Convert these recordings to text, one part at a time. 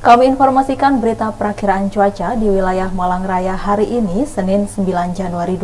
Kami informasikan berita perakiraan cuaca di wilayah Malang Raya hari ini, Senin 9 Januari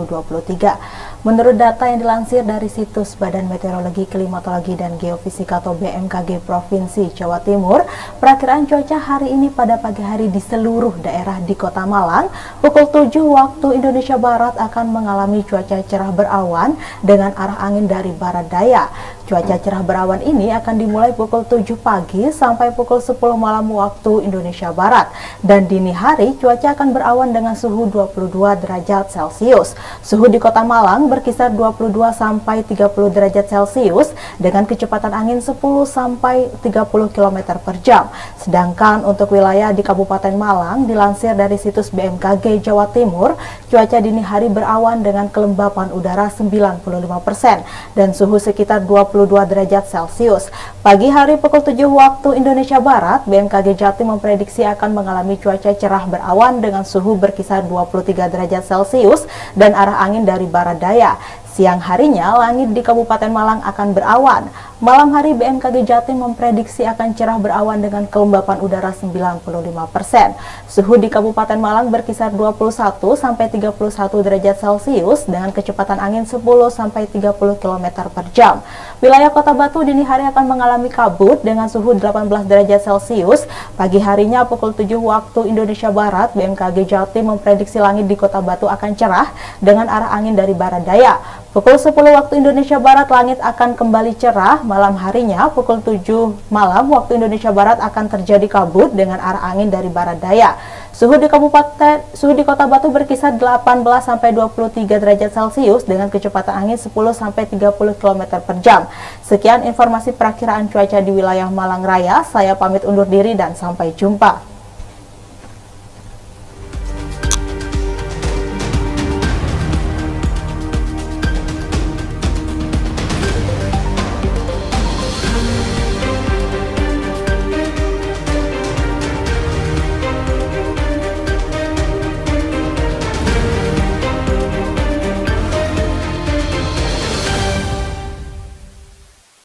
2023. Menurut data yang dilansir dari situs Badan Meteorologi, Klimatologi, dan Geofisika atau BMKG Provinsi Jawa Timur, perakiraan cuaca hari ini pada pagi hari di seluruh daerah di Kota Malang, pukul 7 waktu Indonesia Barat akan mengalami cuaca cerah berawan dengan arah angin dari barat daya. Cuaca cerah berawan ini akan dimulai pukul 7 pagi sampai pukul 10 malam waktu Indonesia Barat. Dan dini hari cuaca akan berawan dengan suhu 22 derajat Celcius. Suhu di Kota Malang berkisar 22 sampai 30 derajat Celcius dengan kecepatan angin 10 sampai 30 km per jam. Sedangkan untuk wilayah di Kabupaten Malang, dilansir dari situs BMKG Jawa Timur, cuaca dini hari berawan dengan kelembapan udara 95% dan suhu sekitar 22 derajat Celcius. Pagi hari pukul 7 waktu Indonesia Barat, BMKG Jatim memprediksi akan mengalami cuaca cerah berawan dengan suhu berkisar 23 derajat Celcius dan arah angin dari barat daya. Siang harinya, langit di Kabupaten Malang akan berawan. Malam hari, BMKG Jatim memprediksi akan cerah berawan dengan kelembapan udara 95%. Suhu di Kabupaten Malang berkisar 21 sampai 31 derajat Celcius dengan kecepatan angin 10 sampai 30 km per jam. Wilayah Kota Batu dini hari akan mengalami kabut dengan suhu 18 derajat Celcius. Pagi harinya pukul 7 waktu Indonesia Barat, BMKG Jatim memprediksi langit di Kota Batu akan cerah dengan arah angin dari barat daya. Pukul 10 waktu Indonesia Barat, langit akan kembali cerah. Malam harinya pukul 7 malam waktu Indonesia Barat akan terjadi kabut dengan arah angin dari barat daya. Suhu di Kota Batu berkisar 18 sampai 23 derajat Celcius dengan kecepatan angin 10 sampai 30 km per jam. Sekian informasi perakiraan cuaca di wilayah Malang Raya. Saya pamit undur diri dan sampai jumpa.